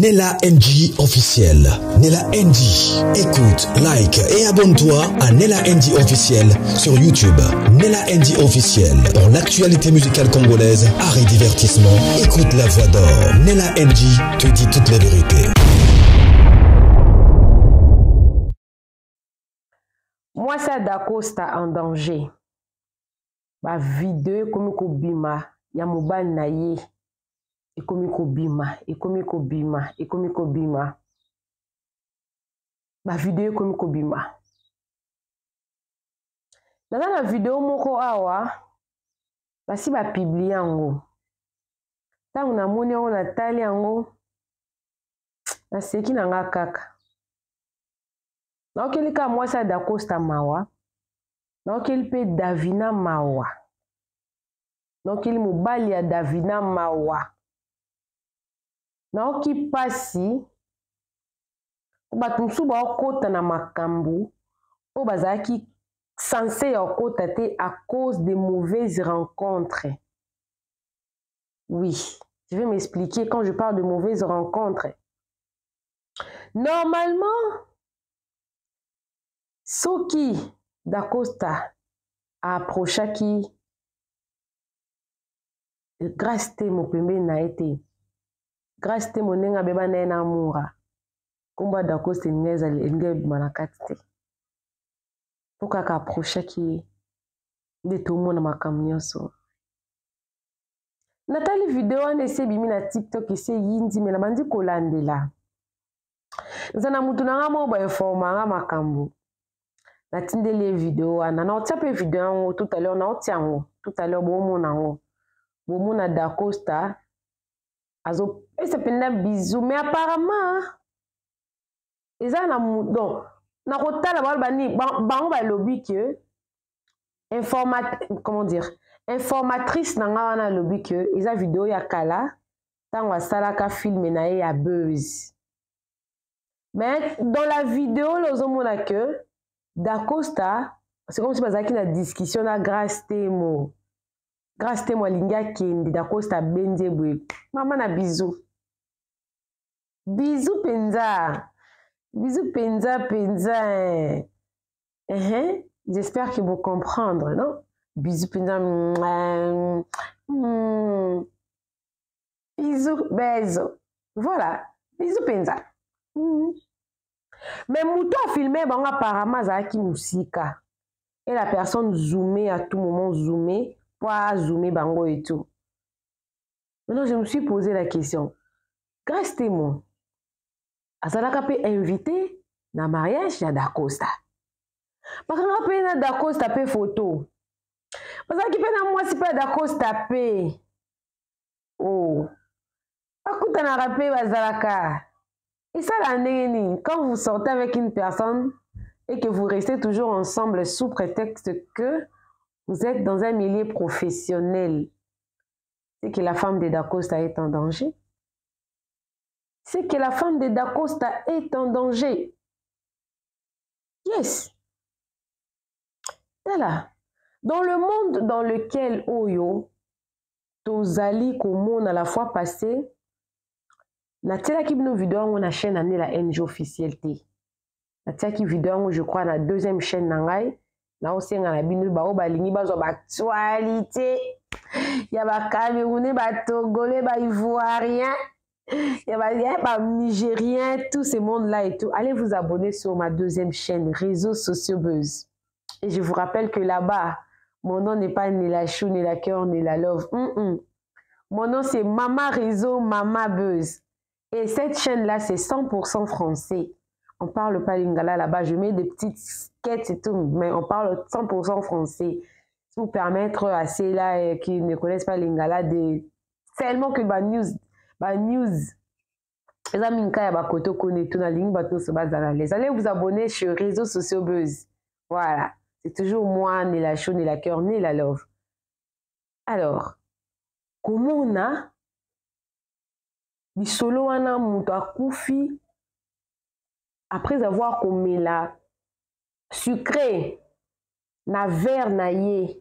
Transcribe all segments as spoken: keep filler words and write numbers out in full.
Nella N G officiel. Nella N G. Écoute, like et abonne-toi à Nella N G officiel sur YouTube. Nella N G officiel. Pour l'actualité musicale congolaise, art et divertissement, écoute la voix d'or. Nella N G te dit toutes les vérités. Moi, ça Dacosta en danger. Ma vidéo comme Kobima, ya mobile na ye. Et comme Kobima, et comme Kobima, et comme Kobima. Ma vidéo comme Kobima. Dans la vidéo moko awa, basi ba publier yango. Tant na moni on a tali yango. Na seki na nga kaka. Na okeli ka moi ça Dacosta mawa. Na okeli pe Davina mawa. Na okeli mobali ya Davina mawa. Na oki pasi bato musu ba okota na makambu o bazaki censé ya okota te à cause des mauvaises rencontres. Oui, je vais m'expliquer quand je parle de mauvaises rencontres. Normalement, soki Dacosta a approché qui grâce te mo pembe na été. Grâce te mo nenga beba na na amoura. Kumba Dacosta ngeza ngebe manakati te. Poka ka approché qui de tout monde makamnyoso. Natali vidéo ane se bimi na TikTok ese yindi me na bandi kolandela. Nzana mutu na nga mo ba informa nga makambu. Na tindele vidéo ana na otiape vidéo tout à l'heure na otiango tout à l'heure bo mo nango. Bo mo na Dacosta azo ese penda bisou mais apparemment eza na donc na kotala ba bani bango ba lobby que informat comment dire informatrice na nga wana lobby que eza vidéo ya kala tango asalaka film na ye ya buzz. Mais dans la vidéo lozomona que Dacosta c'est comme si bazaki na discussion na grâce temo grâce temo linga kende Dacosta benze bwe mama na bisou bisou penza bisou penza penza eh hein? J'espère que vous comprendre non bisou penza mm, mm, bisou bezo voilà bisou penza mm. Mais Mouto a filmé bon apparemment Zaki Moussika et la personne zoomée à tout moment zoomée pour zoomer bango et tout. Maintenant je me suis posé la question. Grâce témoin, Azalaka peut inviter na mariage ya Dacosta. Parce que peut na Dacosta peut photo. Parce que peut na moi si pas Dacosta peut. Oh. Akuta na rapé Azalaka. Et ça, l'année, quand vous sortez avec une personne et que vous restez toujours ensemble sous prétexte que vous êtes dans un milieu professionnel, c'est que la femme de Dacosta est en danger. C'est que la femme de Dacosta est en danger. Yes. Voilà. Dans le monde dans lequel Oyo, Tozali, Komon, à la fois passé, na tia ki bino vidéo on a chaîne ane la N G officielle té. Na tia ki vidéo je crois la deuxième chaîne nangai na osenga na bino ba o balingi bazo ba actualité. Ya ba Camerounais, ba Togolais, ba Ivoiriens, ya ba ya ba Nigériens, tous ces mondes là et tout. Allez vous abonner sur ma deuxième chaîne Réseaux sociaux Buzz. Et je vous rappelle que là-bas mon nom n'est pas ni la chou ni la cœur ni la love. Mm -mm. Mon nom c'est Mama Réseau Mama Buzz. Et cette chaîne-là, c'est cent pour cent français. On parle pas lingala là-bas. Je mets des petites sketches et tout, mais on parle cent pour cent français. Pour permettre à ceux-là qui ne connaissent pas lingala de tellement que bah news, bah news. Les amis qui ba koto connaît tout na ligne bateau se base dans les. Allez vous abonner sur Réseaux sociaux Buzz. Voilà, c'est toujours moi, ni la chou, ni la cœur, ni la love. Alors, comment on a Bisolo wana mutu akufi après avoir commis la sucré na verre na ye.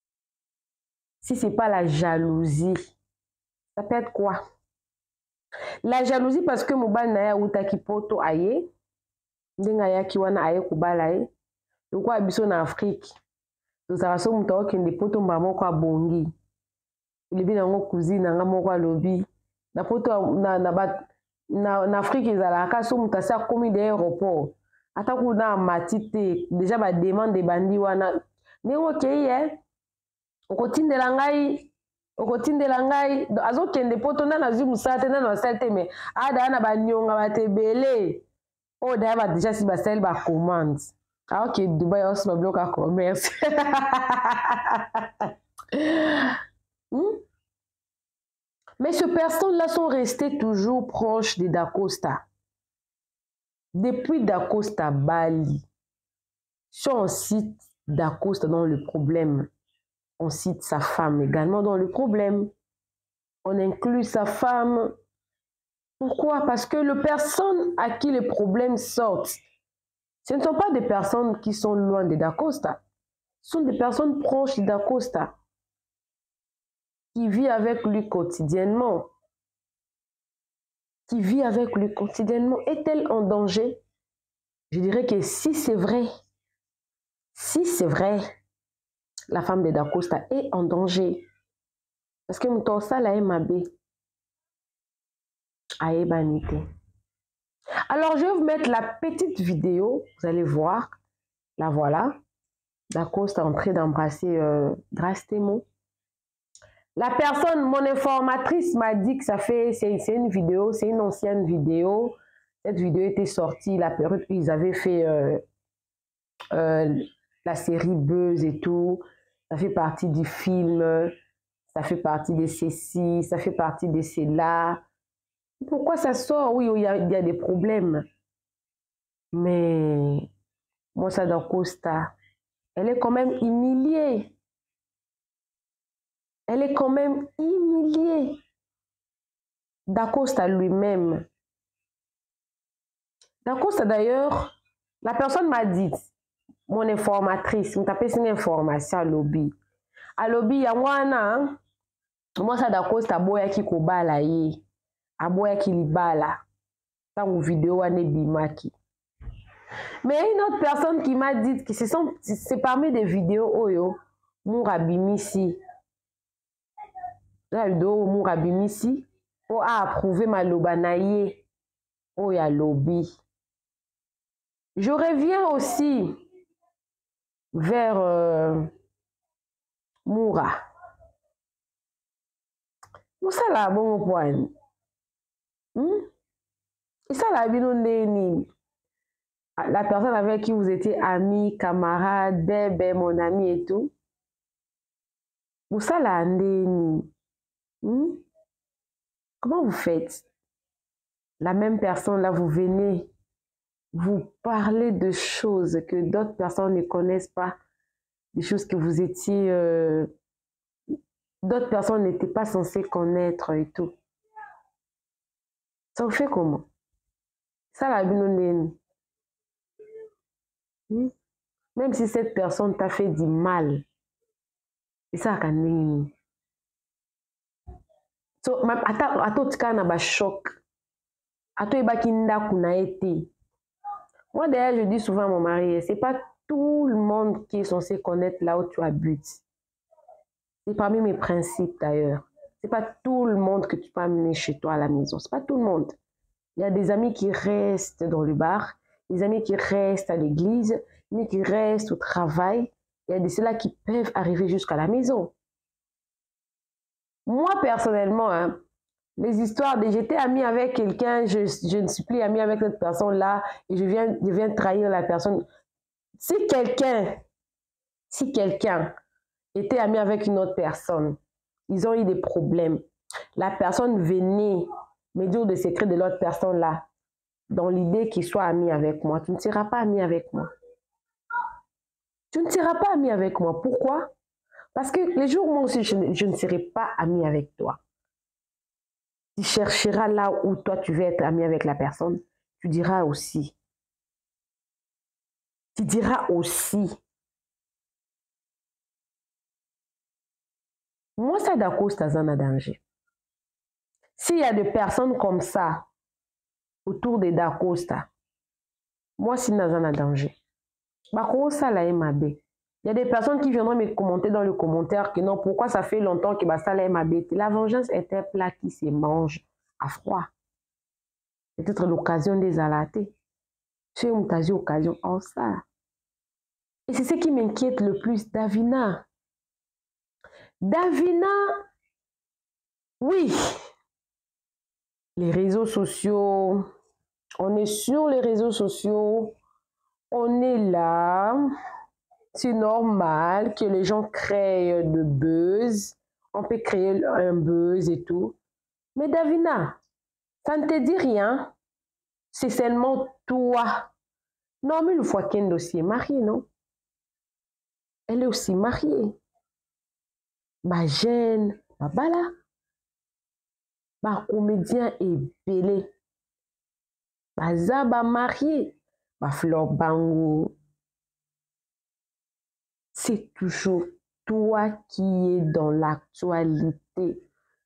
Si c'est pas la jalousie, ça peut être quoi? La jalousie parce que mobali na ya utaki poto aye. Ndenga ya kiwana aye kubala ye. Loko abiso na Afrique. Tozala so mutu akende poto mba moko abongi. Ilebi nango cousine nanga moko alobi. Na poto na na ba na na Afrique ezalaka so mutu asa komi de aéroport. Ata kuna mati te déjà ba demande bandi wana. Ndenge okei ye. Okotindela ngai okotindela ngai azokende poto nana azwi mosala te nana asali te me ada na banyonga batebele oyo daya ba déjà si basali bacommande aoke Dubai aussi babiloko ya commerce. hmm? Mais ces personnes-là sont restées toujours proches de Da Costa. Depuis Da Costa Bali, si on cite Da Costa dans le problème, on cite sa femme également dans le problème. On inclut sa femme. Pourquoi? Parce que les personnes à qui les problèmes sortent, ce ne sont pas des personnes qui sont loin de Da Costa. Ce sont des personnes proches de Da Costa, qui vivent avec lui quotidiennement. Qui vit avec lui quotidiennement. Est-elle en danger? Je dirais que si c'est vrai, si c'est vrai, la femme de Da Costa est en danger. Parce que Moutonsa la Mabe a ébanité. Alors, je vais vous mettre la petite vidéo. Vous allez voir. La voilà. Da Costa est en train d'embrasser euh, Grace Temo. La personne, mon informatrice m'a dit que ça fait, c'est une vidéo, c'est une ancienne vidéo. Cette vidéo était sortie la période où ils avaient fait euh, euh, la série Buzz et tout. Ça fait partie du film, ça fait partie de ceci, ça fait partie de cela. Pourquoi ça sort? Oui, il y a, il y a des problèmes. Mais Moussa Da Costa, elle est quand même humiliée. Elle est quand même humiliée. Da Costa lui-même. Da Costa d'ailleurs, la personne m'a dit, mon informatrice, me tapé une information à lobby. À lobby, ya wana, moi ça Da Costa boya ki kobala ye, aboya ki libala, tango vidéo wane bimaki. Mais une autre personne qui m'a dit que c'est parmi des vidéos oyo, moura bimisi. La vidéo moura bimisi, o a approuvé ma lobanaye, o ya lobby. Je reviens aussi vers euh, Moura. Moussa la bon point. Hmm? Et ça la binondeni. La personne avec qui vous étiez amis, camarades, bébé, mon ami et tout. Moussa la ndeni. Hmm? Comment vous faites? La même personne là, vous venez vous parler de choses que d'autres personnes ne connaissent pas, des choses que vous étiez, euh, d'autres personnes n'étaient pas censées connaître et tout. Ça vous fait comment? Ça la binondeni. Hmm? Même si cette personne t'a fait du mal, et ça a nini. So, ato tika na ba choc. Ato ebaki ndaku na été. Moi, d'ailleurs, je dis souvent à mon mari, c'est pas tout le monde qui est censé connaître là où tu habites. C'est parmi mes principes, d'ailleurs. C'est pas tout le monde que tu peux amener chez toi à la maison. C'est pas tout le monde. Il y a des amis qui restent dans le bar, des amis qui restent à l'église, des amis qui restent au travail. Il y a de ceux-là qui peuvent arriver jusqu'à la maison. Moi, personnellement, hein, les histoires de j'étais amie avec quelqu'un, je, je ne suis plus amie avec cette personne-là et je viens, je viens trahir la personne. Si quelqu'un, si quelqu'un était ami avec une autre personne, ils ont eu des problèmes, la personne venait me dire des secrets de l'autre personne-là, dans l'idée qu'il soit ami avec moi, tu ne seras pas ami avec moi. Tu ne seras pas ami avec moi. Pourquoi? Parce que les jours où moi aussi, je ne, je ne serai pas ami avec toi. Tu chercheras là où toi tu veux être ami avec la personne, tu diras aussi. Tu diras aussi. Moi, ça Da Costa, ça n'a danger. S'il y a des personnes comme ça autour de Dacosta, moi, si dans un danger, ça là est ma bé. Il y a des personnes qui viendront me commenter dans le commentaire que non, pourquoi ça fait longtemps que ça là est ma bé. La vengeance est un plat qui se mange à froid. Peut-être l'occasion des alatés. C'est une occasion en ça. Et c'est ce qui m'inquiète le plus, Davina. Davina, oui. Les réseaux sociaux, on est sur les réseaux sociaux, on est là. C'est normal que les gens créent de buzz. On peut créer un buzz et tout. Mais Davina, ça ne te dit rien. C'est seulement toi. Non, mais le fois Kendo aussi est mariée, non? Elle est aussi mariée. Ma jeune, ma bala. Ma comédien est belé. Ma zaba mariée. Ma Fleur Bango. C'est toujours toi qui es dans l'actualité.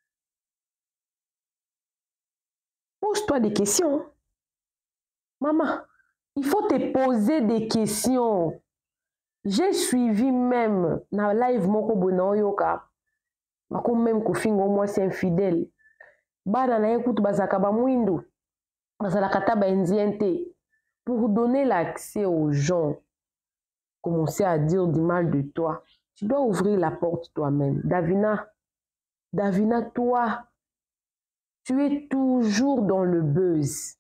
Pose-toi des questions. Maman, il faut te poser des questions. J'ai suivi même dans live moko bono yoka. Mako même ko fingo moi c'est infidèle. Bana na écoute bazaka ba mwindu. Bazala kata ba ndiente pour donner l'accès aux gens. Commencer à dire du mal de toi. Tu dois ouvrir la porte toi-même. Davina, Davina, toi, tu es toujours dans le buzz.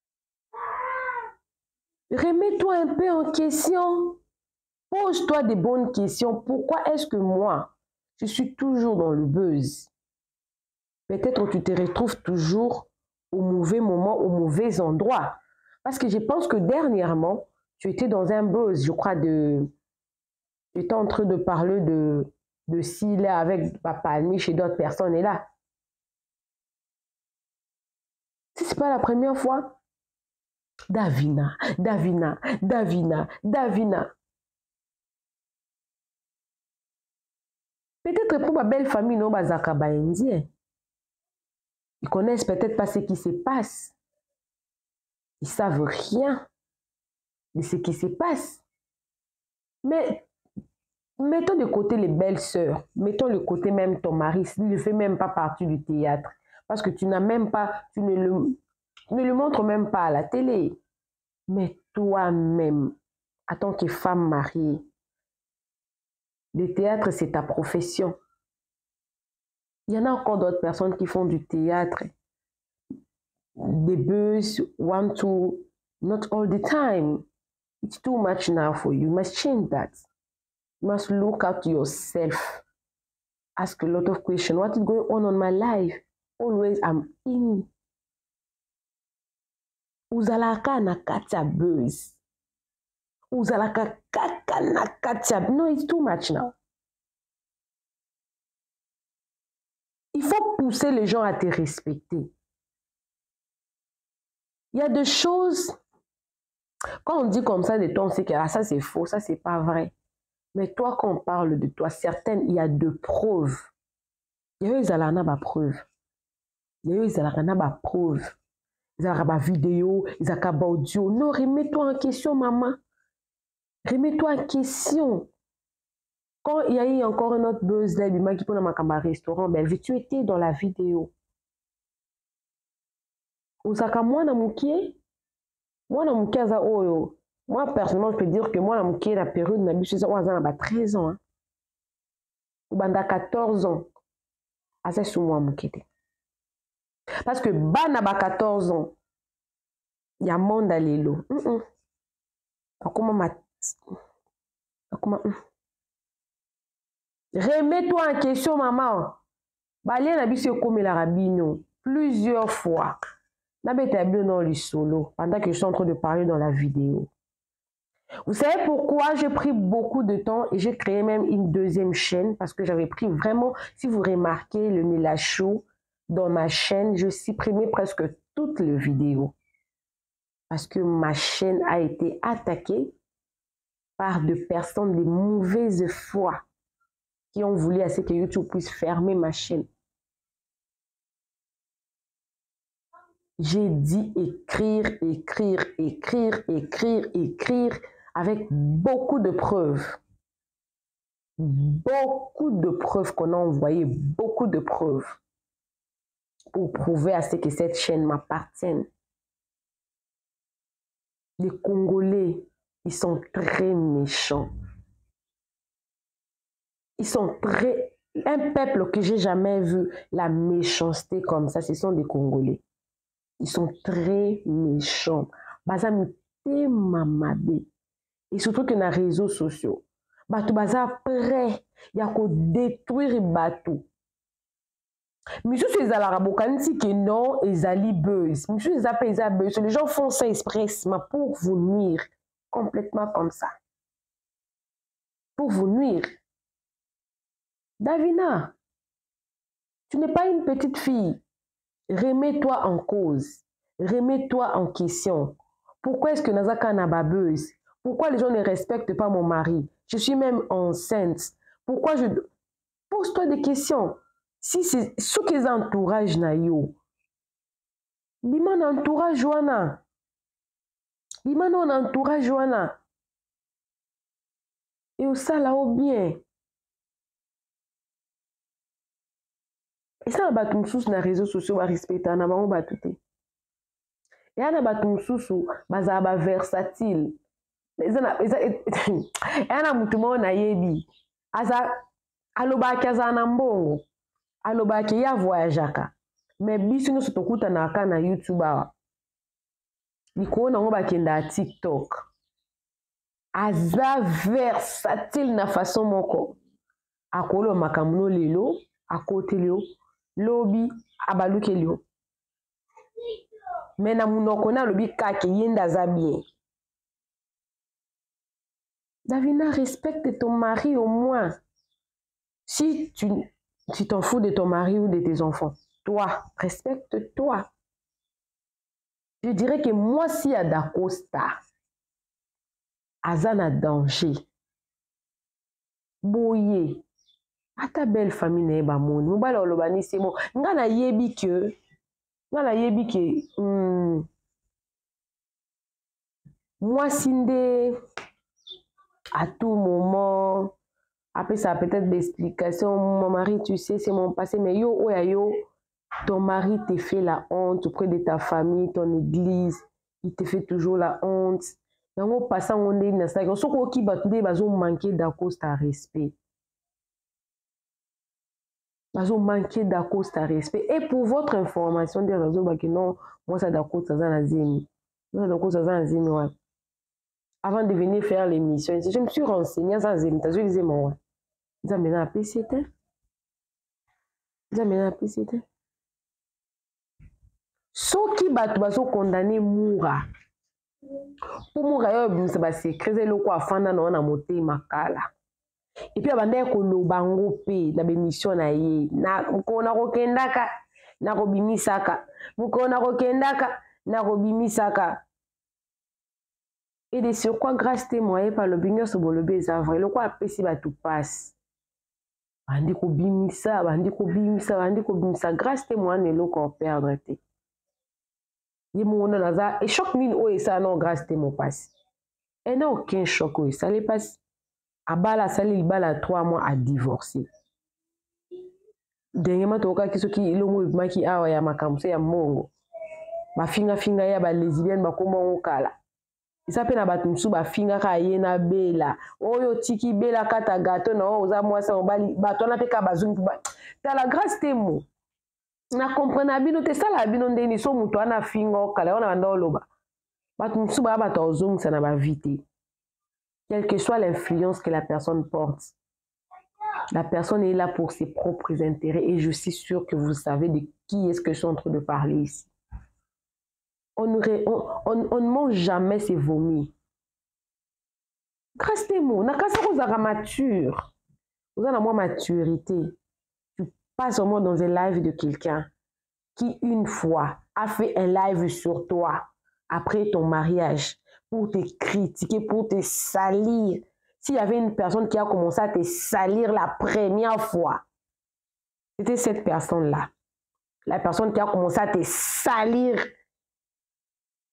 Remets-toi un peu en question. Pose-toi des bonnes questions. Pourquoi est-ce que moi, je suis toujours dans le buzz? Peut-être que tu te retrouves toujours au mauvais moment, au mauvais endroit. Parce que je pense que dernièrement, tu étais dans un buzz, je crois, de... Tu étais en train de parler de, de s'il est avec Papa Almi chez d'autres personnes. Et là, si ce n'est pas la première fois, Davina, Davina, Davina, Davina. Peut-être pour ma belle famille, non, Bazakaba indien. Ils connaissent peut-être pas ce qui se passe. Ils savent rien de ce qui se passe. Mais mettons de côté les belles sœurs, mettons de côté même ton mari, il ne fait même pas partie du théâtre. Parce que tu n'as même pas, tu ne le, tu ne le montres même pas à la télé. Mais toi-même, en tant que femme mariée, le théâtre, c'est ta profession. Il y en a encore d'autres personnes qui font du théâtre. Des buzz, want to, not all the time. It's too much now for you. You must change that. You must look at yourself. Ask a lot of questions. What is going on in my life? Always I'm in. Uzalaka na katia buzz. Uzalaka kaka na katia. No, it's too much now. Il faut pousser les gens à te respecter. Il y a des choses, quand on dit comme ça de toi, on sait que ah, ça c'est faux, ça c'est pas vrai. Mais toi, quand on parle de toi, certaines, il y a de preuves. Il y a eu des preuves. Il y a eu des preuves. Ils ont des vidéos, ils ont des audio. Non, remets-toi en question, maman. Remets-toi en question. Quand il y a eu encore un autre buzz là, du mec qui peut dans un restaurant, ben, tu étais dans la vidéo. Osaka, moi, na mukie, moi, na mukie, oh, moi, personnellement, je peux dire que moi, na mukie, la période, na biche, ça, on treize ans. Ou banda quatorze ans. Assez sous moi, mukie. Parce que, bah, na ba quatorze ans, il y a monde à l'élo. Comment ma. Comment. Remets-toi en question, maman. Balien na biche, comme la rabino, plusieurs fois. Dans le solo, pendant que je suis en train de parler dans la vidéo. Vous savez pourquoi j'ai pris beaucoup de temps et j'ai créé même une deuxième chaîne parce que j'avais pris vraiment, si vous remarquez le Nela Show dans ma chaîne, je supprimais presque toutes les vidéos parce que ma chaîne a été attaquée par des personnes de mauvaise foi qui ont voulu à ce que YouTube puisse fermer ma chaîne. J'ai dit écrire, écrire, écrire, écrire, écrire, avec beaucoup de preuves. Beaucoup de preuves qu'on a envoyées, beaucoup de preuves pour prouver à ce que cette chaîne m'appartienne. Les Congolais, ils sont très méchants. Ils sont très... Un peuple que j'ai jamais vu la méchanceté comme ça, ce sont des Congolais. Ils sont très méchants. Bazami te mamade. Et surtout que dans les réseaux sociaux, bato baza prêt, il y a qu'à détruire bato. Mais si c'est la rabokanti que non, ils allaient buzz. Mais si c'est pas buzz, les gens font ça expressément pour vous nuire, complètement comme ça. Pour vous nuire. Davina, tu n'es pas une petite fille. Remets-toi en cause. Remets-toi en question. Pourquoi est-ce que Nazaka n'a pas buzz? Pourquoi les gens ne respectent pas mon mari? Je suis même enceinte. Pourquoi je... Pose-toi des questions. Si c'est ce qu'ils entourage na yo. Biman entourage Joana. Biman on entourage Joana. Et au ça là au bien. Et ça na batum sous na réseaux sociaux va respecter na bango batute. Et na batum sous baza ba versatile. Ezana ezana mutumo na yebi. Aza alobaki aza na mbongo. Alobaki ya voyageaka. Mais biso nyo sotokuta na aka na YouTube awa. Nikona ngo bakenda TikTok. Aza versatile na façon moko. Akolo makamuno lelo, akote leo, lobi abaluke leo. Mais na munoko na lobi kake yenda za bien. Davina, respecte ton mari au moins. Si tu tu t'en fous de ton mari ou de tes enfants, toi, respecte-toi. Je dirais que moi, si à Dacosta, Azana danger, boye, à ta belle famille n'est pas mon, nous balons le bani c'est bon. Ngana yebi que, ngana yebi que, hmm, moi sinde, à tout moment. Après ça, peut-être des explications. Mon mari, tu sais, c'est mon passé. Mais yo, oya yo, ton mari te fait la honte auprès de ta famille, ton église. Il te fait toujours la honte. Et en passant, on est dans ça. Ce qui va manquer d'Acosta respect. Ils ont manqué d'Acosta respect. Et pour votre information, dire non, moi, ça d'Acosta, ça n'a zémi. Moi, ça d'Acosta, ça n'a zémi, ouais. Avant de venir faire l'émission, je me suis renseignée sans zémi. Je disais, moi, ils ont maintenant appelé c'était. Ils ont maintenant appelé c'était. Ceux qui battent, condamnés mourra. Pour mourir, ça va se créer le quoi, fanda na wana moté makala. Et puis abandé ko lo bango pe na bémission na ye na ko na ko kendaka na ko bimisaka ko na ko kendaka na ko bimisaka. Et de sur quoi grâce témoigné par le bignon sur le baiser vrai le quoi pesi ba tout passe. Bandi ko bimisa bandi ko bimisa bandi ko bimisa grâce témoigné le ko perdre té. Et choc mine oh et ça non grâce de mon passe. Et non aucun choc oh ça les passe. À bala ça les bala trois mois à divorcer. Dernièrement toka kiso ki lo mo maki awa ya makamse ya mongo. Ba finga finga ya ba lesbienne ba koma okala. Isa pe na batumsu ba finga ka yena bela. Oyo tiki bela kata gâteau na oza mwasa obali bato na pe ka bazungu ba. Ta la grâce de mo. Na comprendre bino te sala bino ndeni so muto ana fingo kala ona banda oloba batu musuba bata ozong ça na ba vite quelle que soit l'influence que la personne porte, la personne est là pour ses propres intérêts et je suis sûre que vous savez de qui est-ce que je suis en train de parler ici. On ne on, on, on mange jamais ses vomis. Grâce tes mots, na kasa ko za mature. Vous avez moins maturité. Pas seulement dans un live de quelqu'un qui une fois a fait un live sur toi après ton mariage pour te critiquer, pour te salir. S'il y avait une personne qui a commencé à te salir la première fois, c'était cette personne-là. La personne qui a commencé à te salir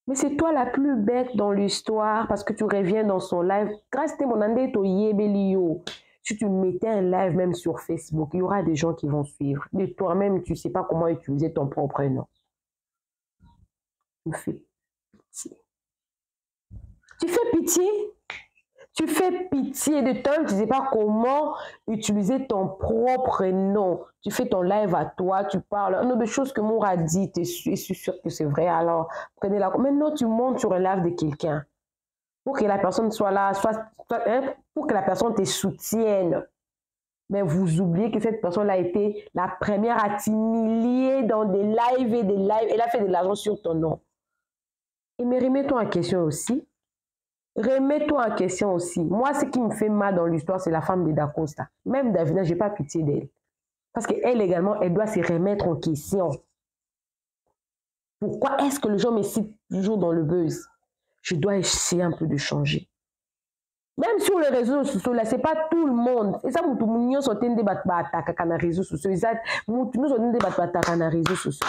Mais c'est toi la plus bête dans l'histoire parce que tu reviens dans son live. Grâce à mon andé to yebelio. Si tu mettais un live même sur Facebook, il y aura des gens qui vont suivre. Mais toi-même, tu ne sais pas comment utiliser ton propre nom. Tu me fais pitié. Tu fais pitié. Tu fais pitié de toi, tu ne sais pas comment utiliser ton propre nom. Tu fais ton live à toi, tu parles. Une autre chose que Moura dit, tu es sûr que c'est vrai, alors prenez-la. Maintenant, tu montes sur un live de quelqu'un pour que la personne soit là, soit, hein, pour que la personne te soutienne. Mais vous oubliez que cette personne a été la première à t'humilier dans des lives et des lives. Elle a fait de l'argent sur ton nom. Et mais remets-toi en question aussi. Remets-toi en question aussi. Moi, ce qui me fait mal dans l'histoire, c'est la femme de Dacosta. Même Davina, je n'ai pas pitié d'elle. Parce qu'elle également, elle doit se remettre en question. Pourquoi est-ce que les gens me citent toujours dans le buzz? Je dois essayer un peu de changer. Même sur les réseaux sociaux, là, ce n'est pas tout le monde. Et ça, nous sommes sur des débats dans les réseaux sociaux. Nous sommes sur des débats dans les réseaux sociaux.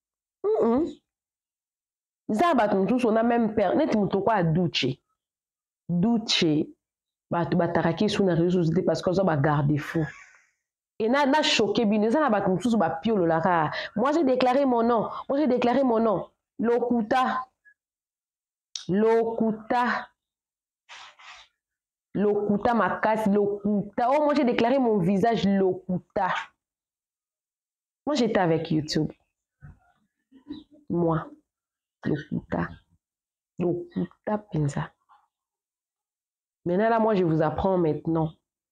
On a même peur. Nous sommes à doucher. Douche, bah tu vas t'arraquer sur les réseaux sociaux parce que ça va garder fou. Et na na choqué bien, ça na ba comme tout ba piolo la. Moi j'ai déclaré mon nom. Moi j'ai déclaré mon nom. Lokuta. Lokuta. Lokuta ma casse Lokuta. Oh moi j'ai déclaré mon visage Lokuta. Moi j'étais avec YouTube. Moi Lokuta. Lokuta Pinza. Maintenant, là, moi, je vous apprends maintenant.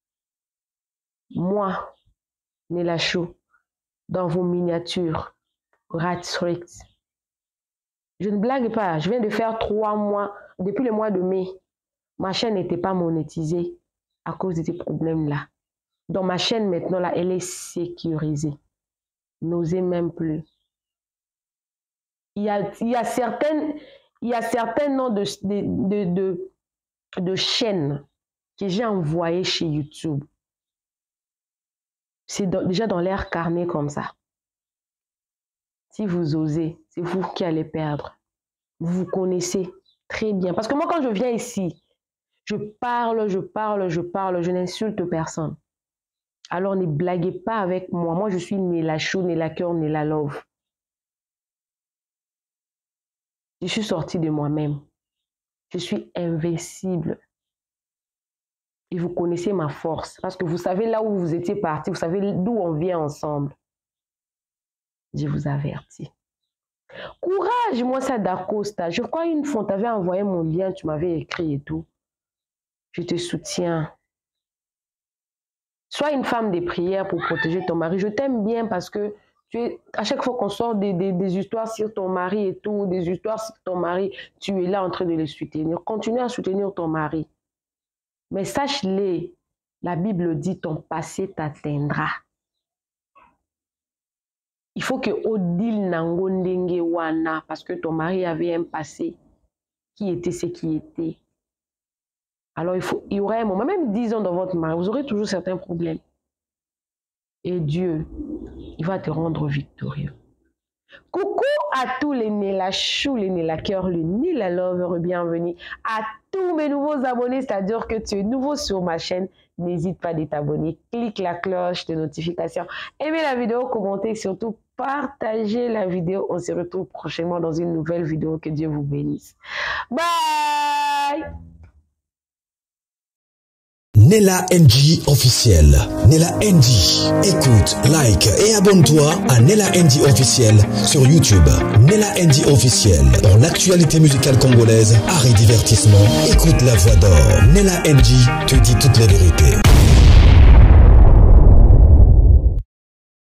Moi, Nella Show, dans vos miniatures, Rat Strict. Je ne blague pas. Je viens de faire trois mois, depuis le mois de mai. Ma chaîne n'était pas monétisée à cause de ces problèmes-là. Donc, ma chaîne, maintenant, là, elle est sécurisée. N'osez même plus. Il y a, il y a certaines, il y a certains noms de... de, de, de de chaînes que j'ai envoyées chez YouTube. C'est déjà dans l'air carnet comme ça. Si vous osez, c'est vous qui allez perdre. Vous vous connaissez très bien. Parce que moi, quand je viens ici, je parle, je parle, je parle, je n'insulte personne. Alors ne blaguez pas avec moi. Moi, je suis Nella Show, Nella Cœur, Nella Love. Je suis sortie de moi-même. Je suis invincible. Et vous connaissez ma force. Parce que vous savez là où vous étiez partis. Vous savez d'où on vient ensemble. Je vous avertis. Courage, moi, ça d'Acosta. Je crois une fois, tu avais envoyé mon lien, tu m'avais écrit et tout. Je te soutiens. Sois une femme de prière pour protéger ton mari. Je t'aime bien parce que tu es, à chaque fois qu'on sort des, des, des histoires sur ton mari et tout, des histoires sur ton mari, tu es là en train de les soutenir. Continue à soutenir ton mari. Mais sache-le, la Bible dit ton passé t'atteindra. Il faut que Odile nango ndenge wana, parce que ton mari avait un passé qui était ce qui était. Alors il, faut, il y aura un moment, même dix ans dans votre mari, vous aurez toujours certains problèmes. Et Dieu, il va te rendre victorieux. Coucou à tous les Nella Chou, les Nella Cœur, les Nella Love, bienvenue à tous mes nouveaux abonnés, c'est-à-dire que tu es nouveau sur ma chaîne, n'hésite pas à t'abonner, clique la cloche de notification, aimez la vidéo, commentez, surtout partagez la vidéo. On se retrouve prochainement dans une nouvelle vidéo. Que Dieu vous bénisse. Bye! Nella N G officiel. Nella N G. Écoute, like et abonne-toi à Nella N G officiel sur YouTube. Nella N G officiel. Pour l'actualité musicale congolaise, art et divertissement, écoute la voix d'or. Nella N G te dit toutes les vérités.